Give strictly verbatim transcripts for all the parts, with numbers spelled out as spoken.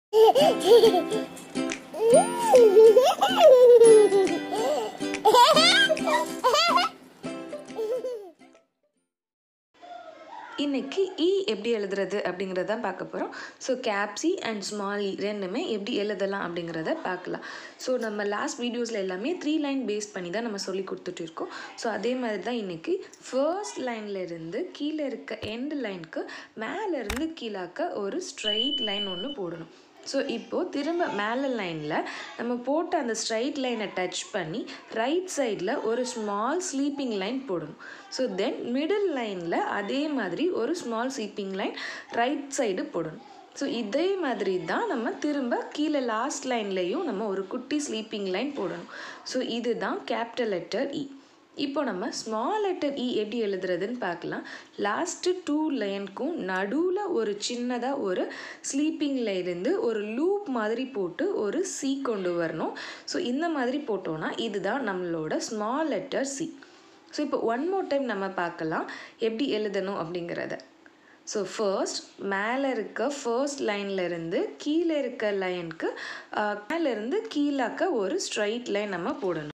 இன்னைக்கு இ எப்படி எழுதுறது அப்படிங்கிறத பார்க்க போகிறோம். So cap C and small E ரெண்டுமே எப்படி எழுதலாம் அப்படிங்கிறத பார்க்கலாம். ஸோ நம்ம லாஸ்ட் வீடியோஸில் எல்லாமே த்ரீ லைன் பேஸ் பண்ணி தான் நம்ம சொல்லி கொடுத்துட்டு இருக்கோம். ஸோ அதே மாதிரி தான் இன்றைக்கி ஃபர்ஸ்ட் லைன்லேருந்து கீழே இருக்க எண்ட் லைனுக்கு மேலேருந்து கீழாக்க ஒரு ஸ்ட்ரைட் லைன் ஒன்று போடணும். ஸோ இப்போது திரும்ப மேலே லைனில் நம்ம போட்ட அந்த ஸ்ட்ரைட் லைனை டச் பண்ணி ரைட் சைடில் ஒரு ஸ்மால் ஸ்லீப்பிங் லைன் போடணும். ஸோ தென் மிடில் லைனில் அதே மாதிரி ஒரு small sleeping line right side போடணும். ஸோ இதே மாதிரி தான் நம்ம திரும்ப கீழே லாஸ்ட் லைன்லேயும் நம்ம ஒரு குட்டி ஸ்லீப்பிங் லைன் போடணும். ஸோ இதுதான் கேபிட்டல் லெட்டர் இ. இப்போ நம்ம ஸ்மால் லெட்டர் இ எப்படி எழுதுறதுன்னு பார்க்கலாம். லாஸ்ட்டு டூ லைனுக்கும் நடுவில் ஒரு சின்னதாக ஒரு ஸ்லீப்பிங்கில் இருந்து ஒரு லூப் மாதிரி போட்டு ஒரு சி கொண்டு வரணும். ஸோ இந்த மாதிரி போட்டோன்னா இதுதான் நம்மளோட ஸ்மால் லெட்டர் சி. ஸோ இப்போ ஒன் மோர் டைம் நம்ம பார்க்கலாம் எப்படி எழுதணும் அப்படிங்கிறத. ஸோ ஃபர்ஸ்ட் மேலே இருக்க ஃபர்ஸ்ட் லைன்லேருந்து கீழே இருக்க லைனுக்கு மேலேருந்து கீழாக்க ஒரு ஸ்ட்ரைட் லைன் நம்ம போடணும்.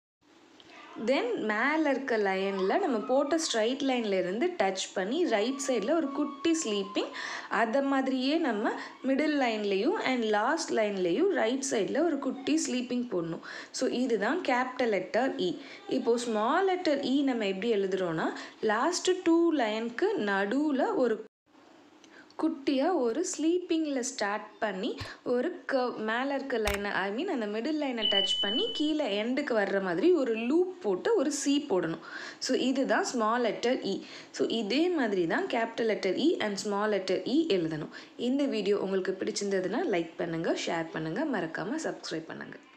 தென் மேலே இருக்க லைனில் நம்ம போட்ட ஸ்ட்ரைட் லைன்லேருந்து டச் பண்ணி ரைட் சைடில் ஒரு குட்டி ஸ்லீப்பிங், அதை மாதிரியே நம்ம மிடில் லைன்லேயும் அண்ட் லாஸ்ட் லைன்லேயும் ரைட் சைடில் ஒரு குட்டி ஸ்லீப்பிங் போடணும். ஸோ இதுதான் கேபிட்டல் லெட்டர் இ. இப்போது ஸ்மால் லெட்டர் இ நம்ம எப்படி எழுதுகிறோன்னா லாஸ்ட்டு டூ லைனுக்கு நடுவில் ஒரு குட்டியாக ஒரு ஸ்லீப்பிங்கில் ஸ்டார்ட் பண்ணி ஒரு கர்வ் மேலே இருக்க லைனை ஐ மீன் அந்த மிடில் லைனை டச் பண்ணி கீழே எண்டுக்கு வர்ற மாதிரி ஒரு லூப் போட்டு ஒரு சி போடணும். ஸோ இதுதான் ஸ்மால் லெட்டர் இ. ஸோ இதே மாதிரி தான் capital letter E and small letter E எழுதணும். இந்த வீடியோ உங்களுக்கு பிடிச்சிருந்ததுன்னா லைக் பண்ணுங்கள், ஷேர் பண்ணுங்கள், மறக்காமல் சப்ஸ்கிரைப் பண்ணுங்கள்.